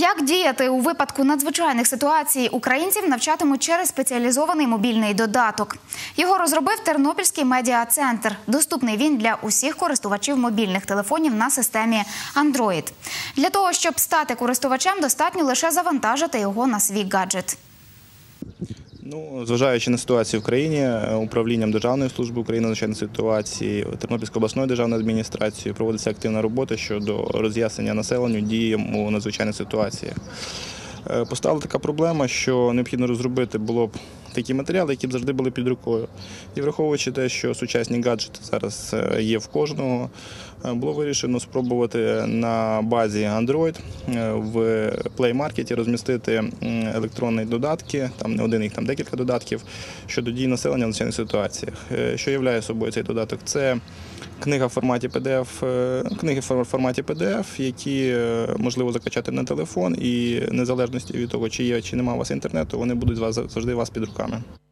Як діяти у випадку надзвичайних ситуацій, українців навчатимуть через спеціалізований мобільний додаток. Його розробив Тернопільський медіа-центр. Доступний він для усіх користувачів мобільних телефонів на системі Android. Для того, щоб стати користувачем, достатньо лише завантажити його на свій гаджет. Зважаючи на ситуацію в країні, управлінням Державної служби України з надзвичайних ситуацій, Тернопільською обласною державною адміністрацією проводиться активна робота щодо роз'яснення населенню дій у надзвичайних ситуаціях. Постала така проблема, що необхідно розробити було б такі матеріали, які б завжди були під рукою. І враховуючи те, що сучасні гаджети зараз є в кожного, було вирішено спробувати на базі Android в Play Market розмістити електронні додатки, там не один, їх там декілька додатків, щодо дій населення в надзвичайних ситуаціях. Що являє собою цей додаток? Це книги в форматі PDF, які можливо закачати на телефон, і незалежності від того, чи є, чи немає у вас інтернету, вони будуть завжди у вас під руками.